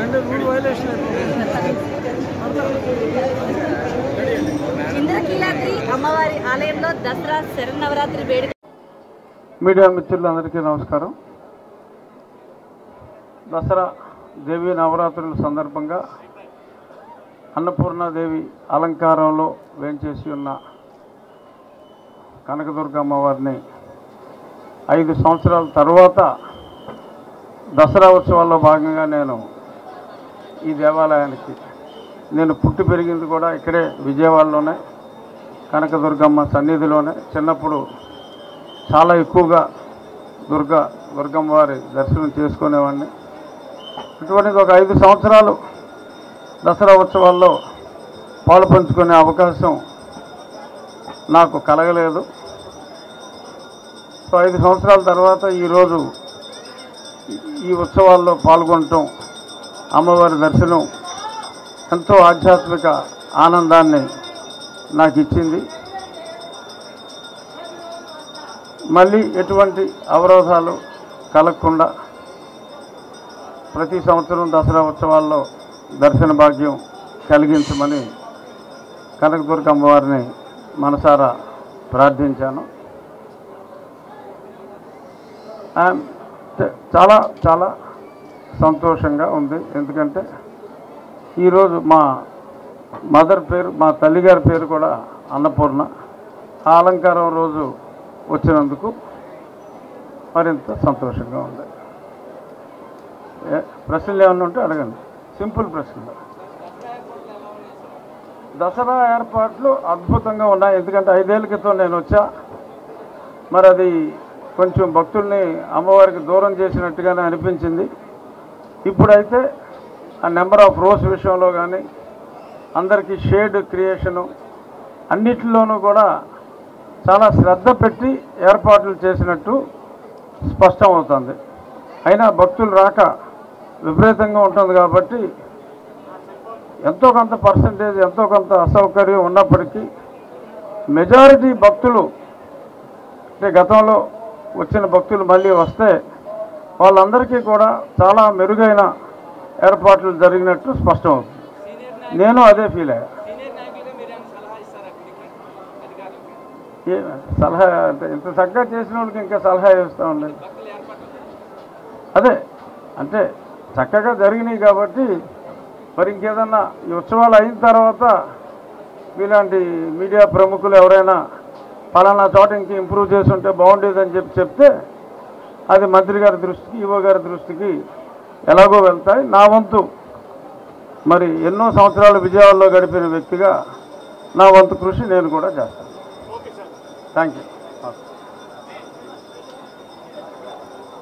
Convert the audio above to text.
ఇంద్రకీలాద్రి అమ్మవారి ఆలయంలో దసరా శరన్నవరాత్రి వేడుక. మీడియా మిత్రులందరికీ నమస్కారం. దసరా దేవి నవరాత్రుల సందర్భంగా అన్నపూర్ణాదేవి అలంకారంలో వేంచేసి ఉన్న కనకదుర్గ అమ్మవారిని 5 సంవత్సరాల తర్వాత దసరా ఉత్సవాల్లో భాగంగా నేను ఈ దేవాలయానికి పుట్టి పెరిగింది కూడా ఇక్కడే విజయవాడలోనే కనకదుర్గమ్మ సన్నిధిలోనే. చిన్నప్పుడు చాలా ఎక్కువగా దుర్గమ్మ వారి దర్శనం చేసుకునేవాడిని. ఇటువంటిది ఒక 5 సంవత్సరాలు దసరా ఉత్సవాల్లో పాలు పంచుకునే అవకాశం నాకు కలగలేదు. సో 5 సంవత్సరాల తర్వాత ఈరోజు ఈ ఉత్సవాల్లో పాల్గొనటం, అమ్మవారి దర్శనం ఎంతో ఆధ్యాత్మిక ఆనందాన్ని నాకు ఇచ్చింది. మళ్ళీ ఎటువంటి అవరోధాలు కలగకుండా ప్రతి సంవత్సరం దసరా ఉత్సవాల్లో దర్శన భాగ్యం కలిగించమని కనకదుర్గ అమ్మవారిని మనసారా ప్రార్థించాను. చాలా చాలా సంతోషంగా ఉంది. ఎందుకంటే ఈరోజు మా మదర్ పేరు, మా తల్లిగారి పేరు కూడా అన్నపూర్ణ. ఆ అలంకారం రోజు వచ్చినందుకు మరింత సంతోషంగా ఉంది. ప్రశ్నలు ఏమన్నా ఉంటే అడగండి. సింపుల్ ప్రశ్నలు. దసరా ఏర్పాట్లు అద్భుతంగా ఉన్నాయి. ఎందుకంటే 5 ఏళ్ల క్రితం నేను వచ్చా. మరి అది కొంచెం భక్తుల్ని అమ్మవారికి దూరం చేసినట్టుగానే అనిపించింది. ఇప్పుడైతే ఆ నెంబర్ ఆఫ్ రోస్ విషయంలో కానీ, అందరికీ షేడ్ క్రియేషను, అన్నిటిలోనూ కూడా చాలా శ్రద్ధ పెట్టి ఏర్పాట్లు చేసినట్టు స్పష్టం అవుతుంది. అయినా భక్తులు రాక విపరీతంగా ఉంటుంది కాబట్టి ఎంతో కొంత పర్సంటేజ్, ఎంతో కొంత అసౌకర్యం ఉన్నప్పటికీ మెజారిటీ భక్తులు, అంటే గతంలో వచ్చిన భక్తులు మళ్ళీ వస్తే వాళ్ళందరికీ కూడా చాలా మెరుగైన ఏర్పాట్లు జరిగినట్టు స్పష్టం అవుతుంది. నేను అదే ఫీల్ అయ్యా. సలహా అంటే ఇంత చక్కగా చేసిన వాళ్ళకి ఇంకా సలహా ఇస్తూ ఉండేది. అదే అంటే చక్కగా జరిగినాయి కాబట్టి మరి ఇంకేదన్నా ఈ ఉత్సవాలు అయిన తర్వాత మీలాంటి మీడియా ప్రముఖులు ఎవరైనా ఫలానా చోట ఇంక ఇంప్రూవ్ చేసి ఉంటే బాగుండేదని చెప్తే అది మంత్రి గారి దృష్టికి, ఈవో గారి దృష్టికి ఎలాగో వెళ్తాయి. నా వంతు మరి ఎన్నో సంవత్సరాలు విజయవాడలో గడిపిన వ్యక్తిగా నా వంతు కృషి నేను కూడా చేస్తాను. Thank you.